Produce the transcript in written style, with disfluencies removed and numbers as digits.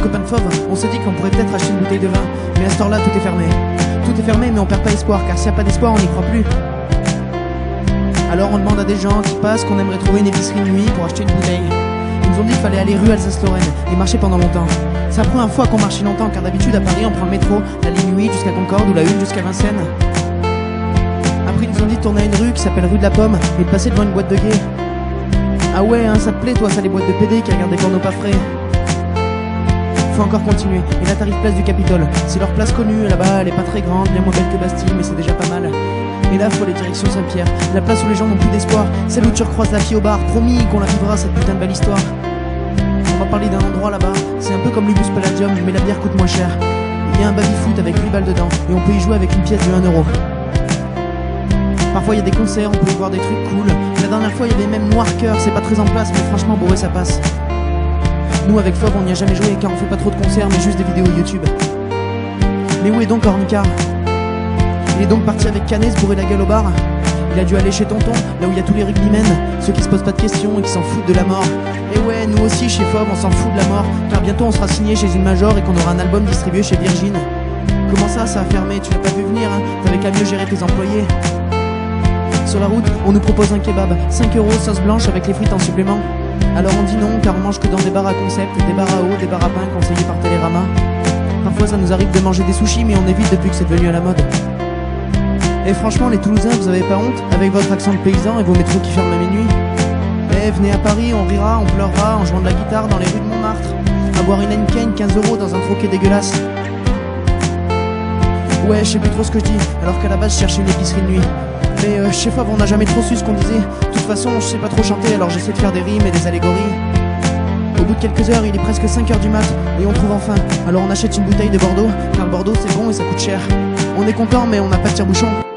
copains de Fauve, on s'est dit qu'on pourrait peut-être acheter une bouteille de vin. Mais à cette heure-là, tout est fermé. Tout est fermé, mais on perd pas espoir, car s'il n'y a pas d'espoir, on n'y croit plus. Alors on demande à des gens qui passent qu'on aimerait trouver une épicerie de nuit pour acheter une bouteille. Ils nous ont dit qu'il fallait aller rue Alsace-Lorraine et marcher pendant longtemps. C'est la première fois qu'on marche si longtemps, car d'habitude à Paris on prend le métro, la ligne 8 jusqu'à Concorde ou la 1 jusqu'à Vincennes. Après ils nous ont dit de tourner à une rue qui s'appelle rue de la Pomme et de passer devant une boîte de gay. Ah ouais, hein, ça te plaît toi, ça, les boîtes de PD qui regardent des pornos pas frais. Faut encore continuer, et là t'arrives place du Capitole. C'est leur place connue, là-bas elle est pas très grande, bien moins belle que Bastille, mais c'est déjà pas mal. Et là faut aller direction Saint-Pierre, la place où les gens n'ont plus d'espoir, celle où tu recroises la fille au bar, promis qu'on la vivra cette putain de belle histoire. On va parler d'un endroit là-bas, c'est un peu comme l'Ubus Palladium, mais la bière coûte moins cher. Il y a un baby-foot avec 8 balles dedans, et on peut y jouer avec une pièce de 1 euro. Parfois il y a des concerts, on peut y voir des trucs cool. La dernière fois il y avait même Noir Cœur, c'est pas très en place, mais franchement bon ouais ça passe. Nous avec Fauve on n'y a jamais joué car on fait pas trop de concerts mais juste des vidéos YouTube. Mais où est donc Ornicard? Il est donc parti avec Canet se bourrer la gueule au bar. Il a dû aller chez Tonton, là où il y a tous les rugbymen, ceux qui se posent pas de questions et qui s'en foutent de la mort. Et ouais, nous aussi chez Fauve on s'en fout de la mort, car bientôt on sera signé chez une major et qu'on aura un album distribué chez Virgin. Comment ça a fermé? Tu l'as pas vu venir, hein? T'avais qu'à mieux gérer tes employés. Sur la route, on nous propose un kebab, 5 euros, sauce blanche avec les frites en supplément. Alors on dit non car on mange que dans des bars à concept, des bars à eau, des bars à pain conseillés par Télérama. Parfois ça nous arrive de manger des sushis mais on évite depuis que c'est devenu à la mode. Et franchement les Toulousains, vous avez pas honte avec votre accent de paysan et vos métros qui ferment à minuit? Eh venez à Paris, on rira, on pleurera en jouant de la guitare dans les rues de Montmartre, à boire une Heineken 15 euros dans un troquet dégueulasse. Ouais, je sais plus trop ce que je dis, alors qu'à la base je cherchais une épicerie de nuit. Mais chez Fauve on n'a jamais trop su ce qu'on disait. De toute façon je sais pas trop chanter, alors j'essaie de faire des rimes et des allégories. Au bout de quelques heures il est presque 5h du mat et on trouve enfin. Alors on achète une bouteille de Bordeaux, car le Bordeaux c'est bon et ça coûte cher. On est content mais on n'a pas de tire-bouchon.